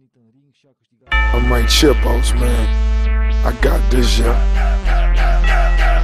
I'm Mike Chipos, man. I got this, yeah.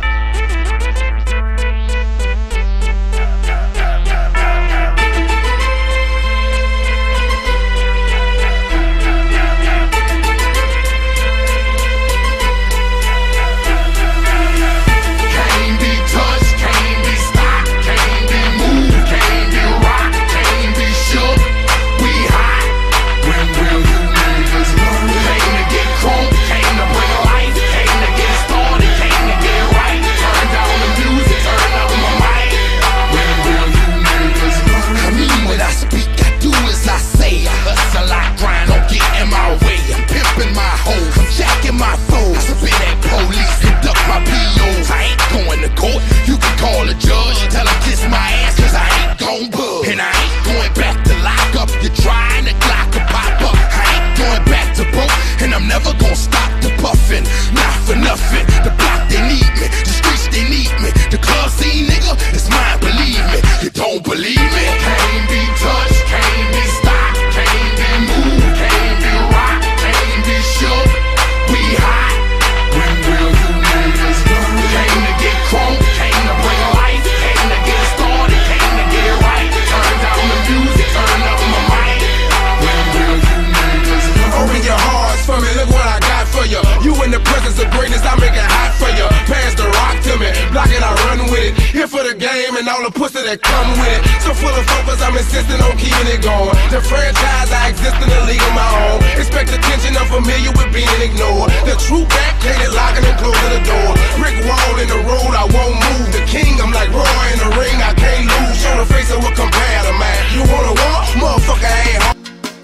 For the game and all the pussy that come with it. So full of focus, I'm insisting on keeping it going. The franchise, I exist in a league of my own. Expect attention, I'm familiar with being ignored. The true back, can't locking and closing the door. Brick wall in the road, I won't move. The king, I'm like Roy in the ring, I can't lose. Show the face of what compare to man. You wanna war? Motherfucker ain't hard.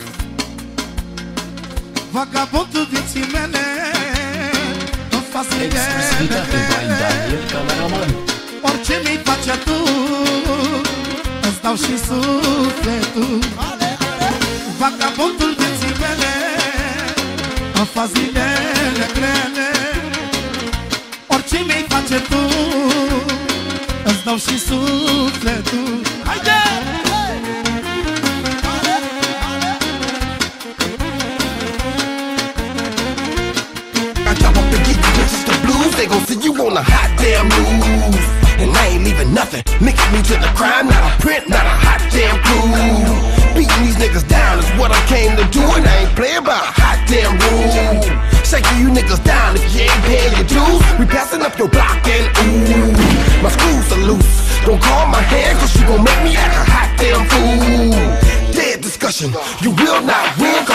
Vagabondul vieții mele îmi fascină. Orice mi-i face tu, îți dau și sufletul. Vagabondul vieții mele îmi fac zilele grele. Orice mi-i face tu, îți dau și sufletul. Haide! They gon' see you on the hot damn news. And I ain't leaving nothing. Mix me to the crime, not a print, not a hot damn clue. Beating these niggas down is what I came to do, and I ain't playing by a hot damn rule. Shaking you niggas down if you ain't paying your dues. We passing up your block and ooh, my screws are loose. Don't call my hand, cause you gon' make me act a hot damn fool. Dead discussion, you will not win.